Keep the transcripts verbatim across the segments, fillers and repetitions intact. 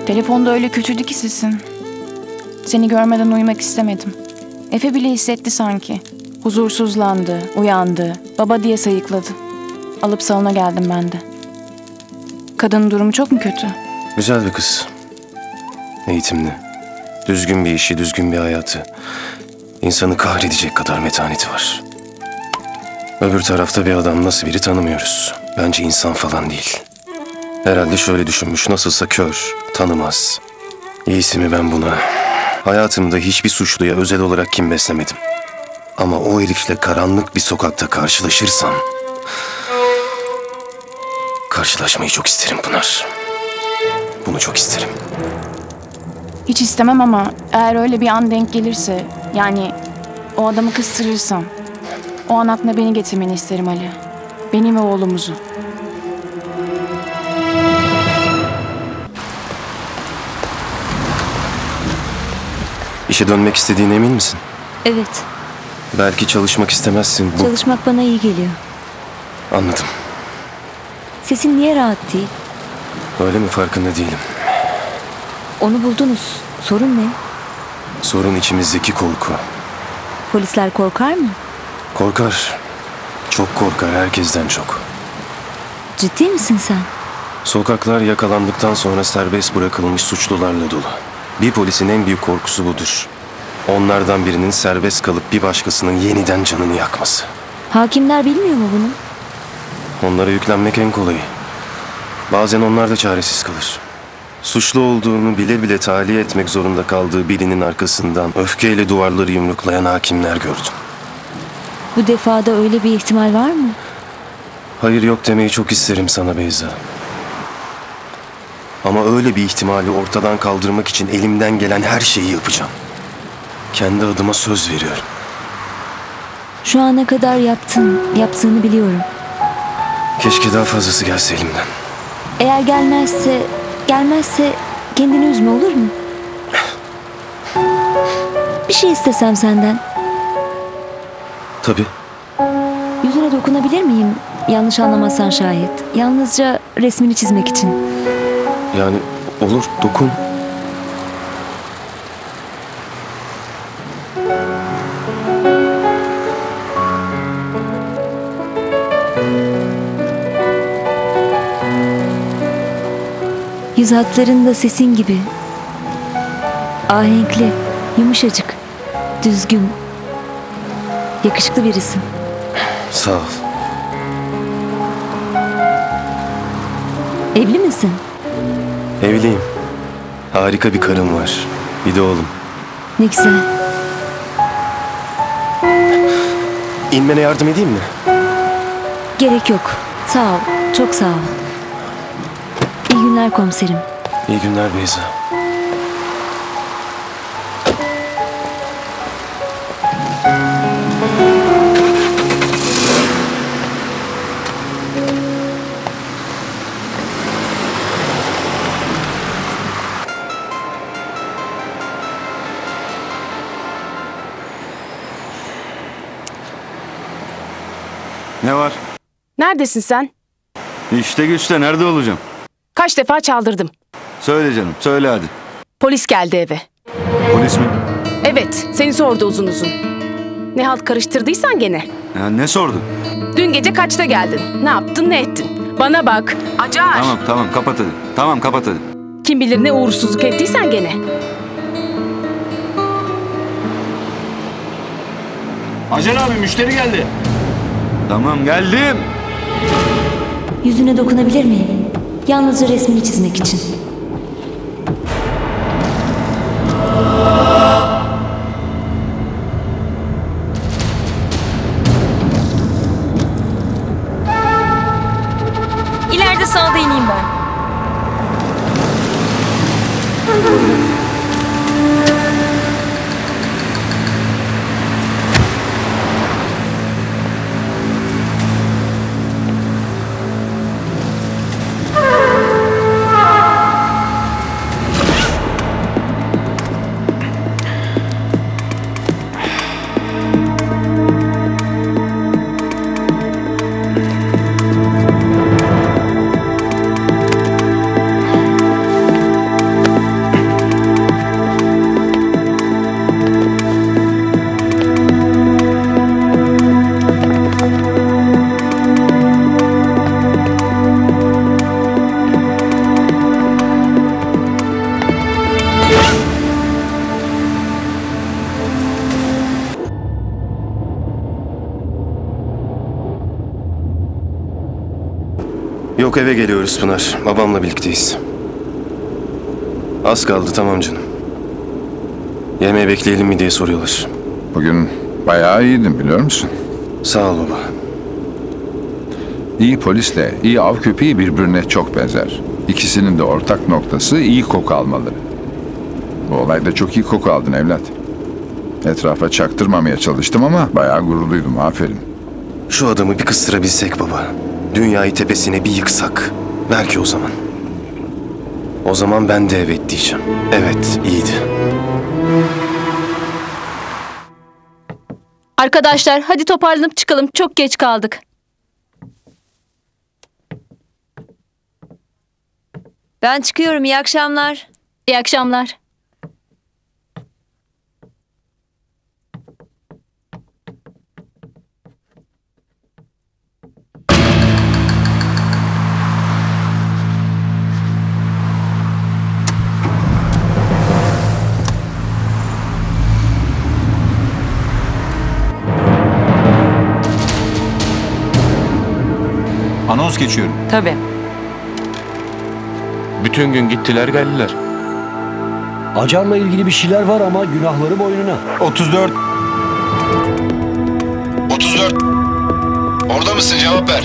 Telefonda öyle kötüydü ki sesin. Seni görmeden uyumak istemedim. Efe bile hissetti sanki. Huzursuzlandı, uyandı, baba diye sayıkladı. Alıp salona geldim ben de. Kadının durumu çok mu kötü? Güzel bir kız. Eğitimli. Düzgün bir işi, düzgün bir hayatı. İnsanı kahredecek kadar metaneti var. Öbür tarafta bir adam nasıl biri tanımıyoruz. Bence insan falan değil. Herhalde şöyle düşünmüş, nasılsa kör, tanımaz. İyisi mi ben buna? Hayatımda hiçbir suçluya özel olarak kin beslemedim. Ama o herifle karanlık bir sokakta karşılaşırsam... Karşılaşmayı çok isterim Pınar. Bunu çok isterim. Hiç istemem ama eğer öyle bir an denk gelirse... Yani o adamı kıstırırsam... O an aklına beni getirmeni isterim Ali. Benim ve oğlumuzu. İşe dönmek istediğine emin misin? Evet. Belki çalışmak istemezsin. Bu... Çalışmak bana iyi geliyor. Anladım. Sesin niye rahat değil? Öyle mi, farkında değilim. Onu buldunuz. Sorun ne? Sorun içimizdeki korku. Polisler korkar mı? Korkar. Çok korkar, herkesten çok. Ciddi misin sen? Sokaklar yakalandıktan sonra serbest bırakılmış suçlularla dolu. Bir polisin en büyük korkusu budur. Onlardan birinin serbest kalıp bir başkasının yeniden canını yakması. Hakimler bilmiyor mu bunu? Onlara yüklenmek en kolayı. Bazen onlar da çaresiz kalır. Suçlu olduğunu bile bile tahliye etmek zorunda kaldığı birinin arkasından öfkeyle duvarları yumruklayan hakimler gördüm. Bu defada öyle bir ihtimal var mı? Hayır yok demeyi çok isterim sana Beyza. Ama öyle bir ihtimali ortadan kaldırmak için elimden gelen her şeyi yapacağım. Kendi adıma söz veriyorum. Şu ana kadar yaptın, yaptığını biliyorum. Keşke daha fazlası gelse elimden. Eğer gelmezse, gelmezse kendini üzme, olur mu? Bir şey istesem senden. Tabii. Yüzüne dokunabilir miyim? Yanlış anlamazsan şayet. Yalnızca resmini çizmek için. Yani olur, dokun. Yüz hatların da sesin gibi. Ahenkli, yumuşacık, düzgün. Yakışıklı birisin. Sağ ol. Evli misin? Evliyim. Harika bir karım var. Bir de oğlum. Ne güzel. İnmene yardım edeyim mi? Gerek yok. Sağ ol. Çok sağ ol. İyi günler komiserim. İyi günler Beyza. Ne var? Neredesin sen? İşte güçte, nerede olacağım? Kaç defa çaldırdım. Söyle canım, söyle hadi. Polis geldi eve. Polis mi? Evet, seni sordu uzun uzun. Ne halt karıştırdıysan gene. Ya ne sordu? Dün gece kaçta geldin? Ne yaptın, ne ettin? Bana bak. Acar. Tamam tamam kapat hadi. Tamam kapat hadi. Kim bilir ne uğursuzluk ettiysen gene. Acar abi, müşteri geldi. Tamam geldim. Yüzüne dokunabilir miyim? Yalnızca resmini çizmek için. İleride sağda ineyim ben. Yok, eve geliyoruz Pınar. Babamla birlikteyiz. Az kaldı, tamam canım. Yemeğe bekleyelim mi diye soruyorlar. Bugün bayağı iyiydin biliyor musun? Sağ ol baba. İyi polisle iyi av köpeği birbirine çok benzer. İkisinin de ortak noktası iyi koku almaları. Bu olayda çok iyi koku aldın evlat. Etrafa çaktırmamaya çalıştım ama bayağı gururluydum, aferin. Şu adamı bir kıstırabilsek baba. Dünyayı tepesine bir yıksak. Belki o zaman. O zaman ben de evet diyeceğim. Evet, iyiydi. Arkadaşlar hadi toparlanıp çıkalım. Çok geç kaldık. Ben çıkıyorum. İyi akşamlar. İyi akşamlar. Anons geçiyorum. Tabii. Bütün gün gittiler geldiler. Acar'la ilgili bir şeyler var ama günahları boynuna. otuz dört. otuz dört. Orada mısın? Cevap ver.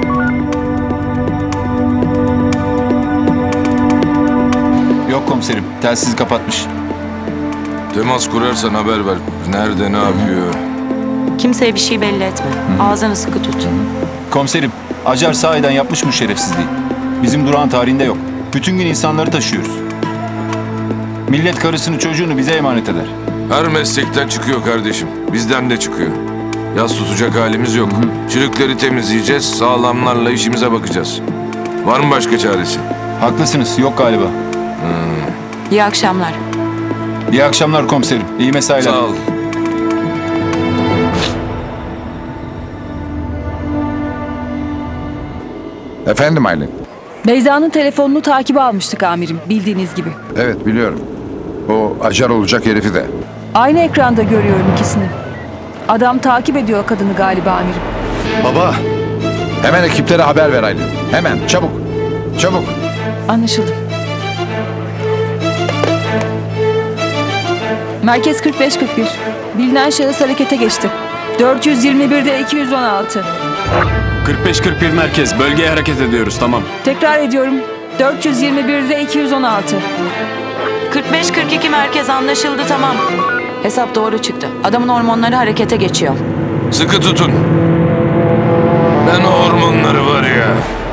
Yok komiserim. Telsizi kapatmış. Temas kurarsan haber ver. Nerede, ne yapıyor? Kimseye bir şey belli etme. Ağzını sıkı tut. Komiserim, Acar sahiden yapmış bu şerefsizliği. Bizim durağın tarihinde yok. Bütün gün insanları taşıyoruz. Millet karısını çocuğunu bize emanet eder. Her meslekten çıkıyor kardeşim. Bizden de çıkıyor. Yas tutacak halimiz yok. Çürükleri temizleyeceğiz. Sağlamlarla işimize bakacağız. Var mı başka çaresi? Haklısınız, yok galiba. İyi akşamlar. İyi akşamlar komiserim. İyi mesailer. Sağ ol. Efendim Aylin? Beyza'nın telefonunu takibe almıştık amirim, bildiğiniz gibi. Evet biliyorum. O Acar olacak herifi de. Aynı ekranda görüyorum ikisini. Adam takip ediyor kadını galiba amirim. Baba! Hemen ekiplere haber ver Aylin. Hemen, çabuk. Çabuk. Anlaşıldı. Merkez kırk beş kırk bir. Bilinen şahıs harekete geçti. dört yüz yirmi birde iki yüz on altı. kırk beş kırk bir merkez. Bölgeye hareket ediyoruz. Tamam. Tekrar ediyorum. dört yüz yirmi birde iki yüz on altı. kırk beş kırk iki merkez anlaşıldı, tamam. Hesap doğru çıktı. Adamın hormonları harekete geçiyor. Sıkı tutun. Ben o hormonları var ya.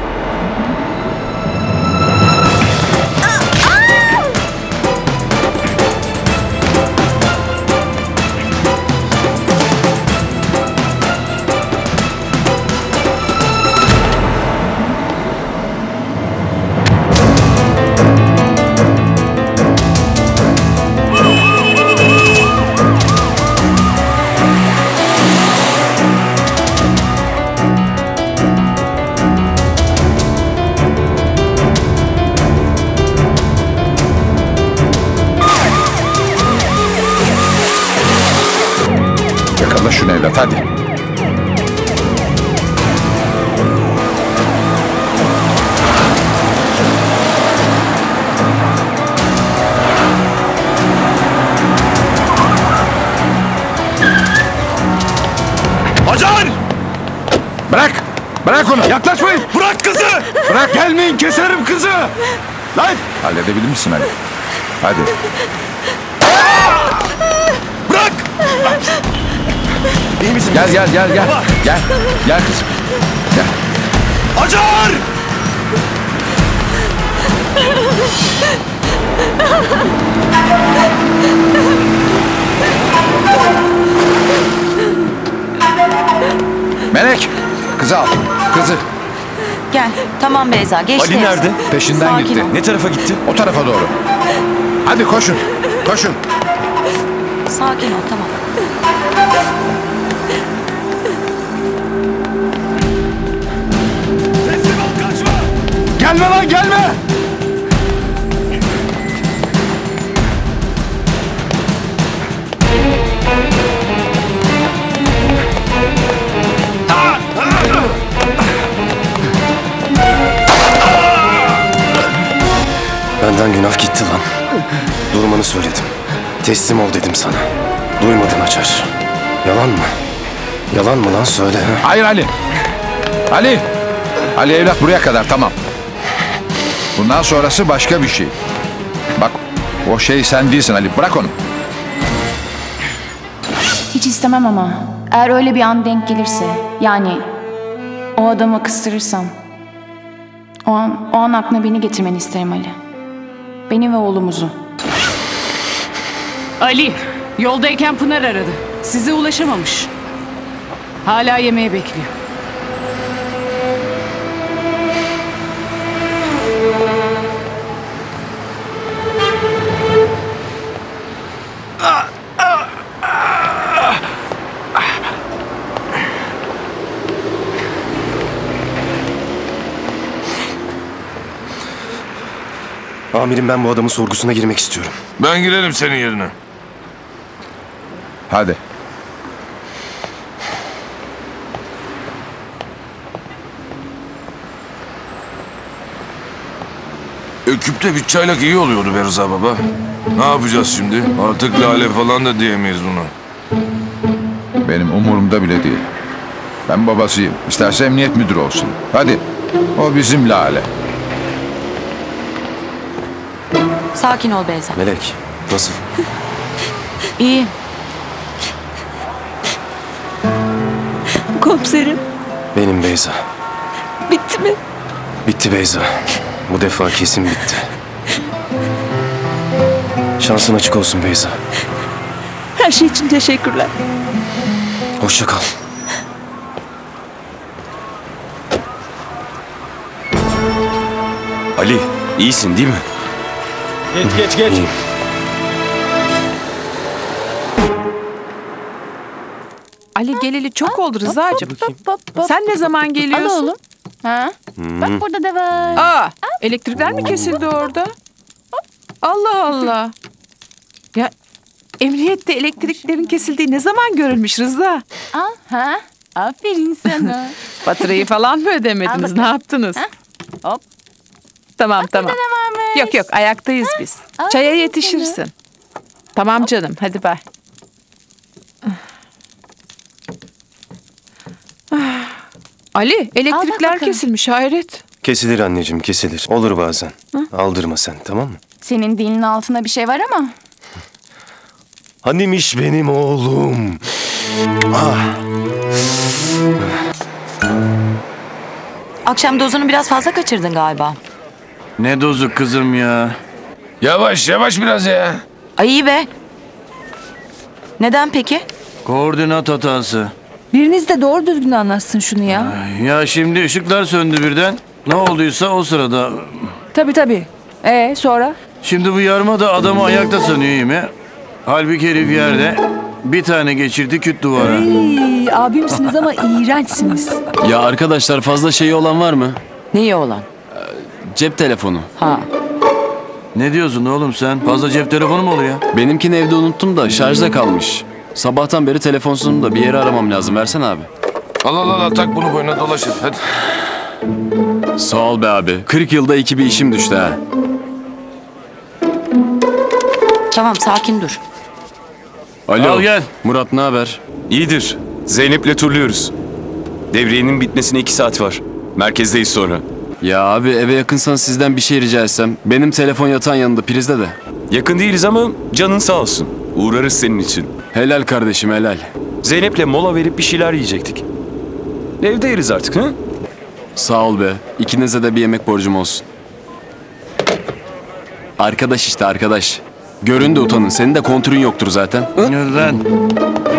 Yakala şunu evlat, hadi. Acar! Bırak! Bırak onu! Yaklaşmayın! Bırak kızı! Bırak! Gelmeyin, keserim kızı! Lan! Halledebilir misin Ali? Hadi. Bırak! İyi misin? Gel gel gel gel. Gel. Gel kızım. Gel. Acar! Melek! Kızı al. Kızı. Gel. Tamam Beyza, geçti. Ali nerede? Peşinden Sakin gitti. ol. Ne tarafa gitti? O tarafa doğru. Hadi koşun. Koşun. Sakin ol, tamam. Teslim ol, kaçma! Gelme lan gelme! Benden günah gitti lan. Durmanı söyledim. Teslim ol dedim sana. Duymadın Acar. Yalan mı? Yalan mı lan söyle. ha? Hayır Ali. Ali. Ali evlat buraya kadar tamam. Bundan sonrası başka bir şey. Bak o şey sen değilsin Ali. Bırak onu. Hiç istemem ama. Eğer öyle bir an denk gelirse, yani o adamı kıstırırsam, o an, o an aklına beni getirmeni isterim Ali. Beni ve oğlumuzu. Ali, yoldayken Pınar aradı. Size ulaşamamış. Hala yemeğe bekliyor. Amirim ben bu adamın sorgusuna girmek istiyorum. Ben girerim senin yerine. Hadi. E, küpte bir çaylak iyi oluyordu be Rıza baba. Ne yapacağız şimdi? Artık Lale falan da diyemeyiz bunu. Benim umurumda bile değil. Ben babasıyım. İsterse emniyet müdürü olsun. Hadi. O bizim Lale. Sakin ol Beyza. Melek nasıl? İyi. Komiserim Benim Beyza. bitti mi? Bitti Beyza. Bu defa kesin bitti. Şansın açık olsun Beyza. Her şey için teşekkürler. Hoşça kal. Ali, iyisin değil mi? Geç geç geç. İyiyim. Ali geleli çok oldu Rıza'cığım. Sen ne zaman geliyorsun? Al oğlum. Ha? Bak burada da var. Aa, elektrikler mi kesildi orada? Allah Allah. Ya emniyette elektriklerin kesildiği ne zaman görülmüş Rıza? Al. Ha? Aferin sana. Faturayı falan mı Al ödemediniz? bakalım. Ne yaptınız? Ha? Hop. Tamam tamam. Burada da varmış. Yok yok ayaktayız biz. aferin Çaya yetişirsin. Tamam canım hadi bay. Ah. Ali elektrikler bakalım. kesilmiş hayret. Kesilir anneciğim kesilir. Olur bazen. Aldırma sen tamam mı? Senin dilinin altında bir şey var ama. Hanimiş benim oğlum. Ah. Akşam dozunu biraz fazla kaçırdın galiba. Ne dozu kızım ya? Yavaş yavaş biraz ya. Ay iyi be. Neden peki? Koordinat hatası. Biriniz de doğru düzgün anlatsın şunu ya. Ya şimdi ışıklar söndü birden. Ne olduysa o sırada. Tabii tabii. Ee sonra? Şimdi bu yarma da adamı ayakta sanıyor yeme. Halbuki herif yerde. Bir tane geçirdi küt duvara. Ey, abimsiniz ama iğrençsiniz. Ya arkadaşlar fazla şeyi olan var mı? Neyi olan? Cep telefonu. Ha. Ne diyorsun oğlum sen? Fazla cep telefonu mu olur ya? Benimkini evde unuttum da şarjda kalmış. Sabahtan beri telefonsuzum da bir yere aramam lazım. Versene abi. Al al al tak bunu boyuna dolaşır. Hadi. Sağ ol be abi. kırk yılda iki bir işim düştü ha. Tamam sakin dur. Alo. Al gel. Murat ne haber? İyidir. Zeynep'le turluyoruz. Devriyenin bitmesine iki saat var. Merkezdeyiz sonra. Ya abi eve yakınsan sizden bir şey rica etsem. Benim telefon yatağın yanında prizde de. Yakın değiliz ama canın sağ olsun. Uğrarız senin için. Helal kardeşim helal. Zeynep'le mola verip bir şeyler yiyecektik. Evde yeriz artık ha? Sağ ol be. İkinize de bir yemek borcum olsun. Arkadaş işte arkadaş. Görün de utanın. Senin de kontürün yoktur zaten. Neden?